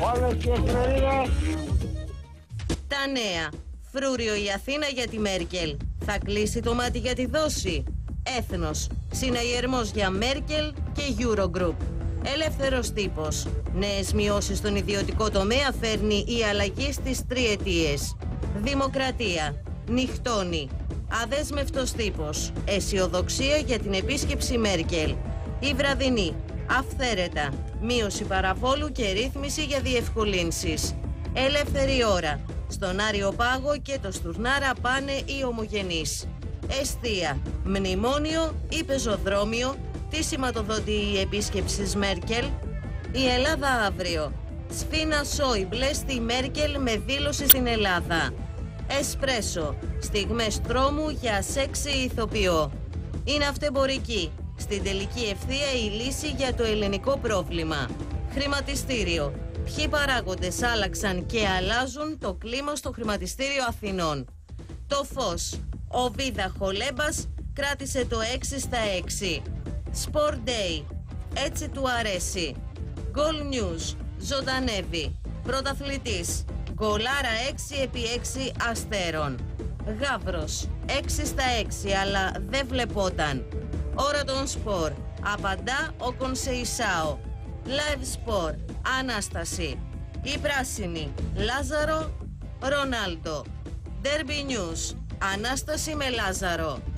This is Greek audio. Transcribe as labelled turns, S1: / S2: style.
S1: Όλες τις εφημερίδες.
S2: Τα νέα. Φρούριο η Αθήνα για τη Μέρκελ. Θα κλείσει το μάτι για τη δόση. Έθνος. Συναγερμός για Μέρκελ και Eurogroup. Ελεύθερος τύπος. Νέες μειώσεις στον ιδιωτικό τομέα φέρνει η αλλαγή στις τριετίες. Δημοκρατία. Νυχτώνει. Αδέσμευτος τύπος. Αισιοδοξία για την επίσκεψη Μέρκελ. Η βραδινή. Αυθαίρετα. Μείωση παραβόλου και ρύθμιση για διευκολύνσεις. Ελεύθερη ώρα. Στον Άριο Πάγο και το Στουρνάρα πάνε οι ομογενείς. Εστία. Μνημόνιο ή πεζοδρόμιο. Τι σηματοδοτεί η επίσκεψη Μέρκελ? Η Ελλάδα αύριο. Σφίνα Σόιμπλε στη Μέρκελ με δήλωση στην Ελλάδα. Εσπρέσο. Στιγμές τρόμου για σεξι ηθοποιό. Είναι αυτεμπορική. Στην τελική ευθεία η λύση για το ελληνικό πρόβλημα. Χρηματιστήριο. Ποιοι παράγοντες άλλαξαν και αλλάζουν το κλίμα στο χρηματιστήριο Αθηνών? Το φως. Ο Βίδα Χολέμπας κράτησε το 6 στα 6. Sport Day. Έτσι του αρέσει. Goal News. Ζωντανεύει. Πρωταθλητής. Γκολάρα 6x6 αστέρων. Γαύρος. 6 στα 6 αλλά δεν βλεπόταν. Ώρα των σπορ. Απαντά ο Κονσεϊσάο. Live Sport. Ανάσταση. Η πράσινη. Λάζαρο. Ρονάλντο. Derby News. Ανάσταση με Λάζαρο.